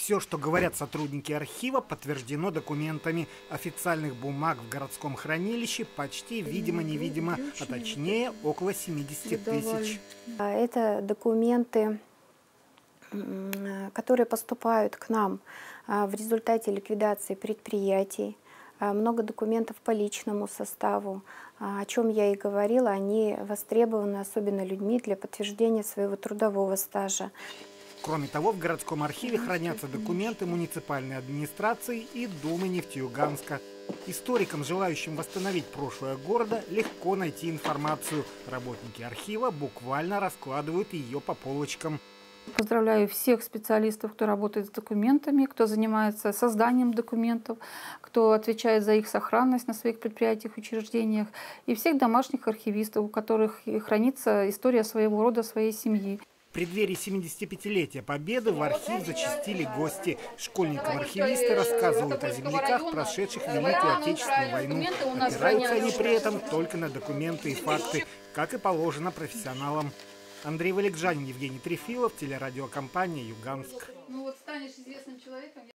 Все, что говорят сотрудники архива, подтверждено документами. Официальных бумаг в городском хранилище почти видимо-невидимо, а точнее около 70 тысяч. Это документы, которые поступают к нам в результате ликвидации предприятий. Много документов по личному составу, о чем я и говорила, они востребованы особенно людьми для подтверждения своего трудового стажа. Кроме того, в городском архиве хранятся документы муниципальной администрации и Думы Нефтеюганска. Историкам, желающим восстановить прошлое города, легко найти информацию. Работники архива буквально раскладывают ее по полочкам. Поздравляю всех специалистов, кто работает с документами, кто занимается созданием документов, кто отвечает за их сохранность на своих предприятиях, учреждениях, и всех домашних архивистов, у которых хранится история своего рода, своей семьи. В преддверии 75-летия Победы в архив зачастили гости. Школьникам архивисты рассказывают о земляках, прошедших Великую Отечественную войну. Опираются они при этом только на документы и факты, как и положено профессионалам. Андрей Валикжанин, Евгений Трефилов, телерадиокомпания «Юганск».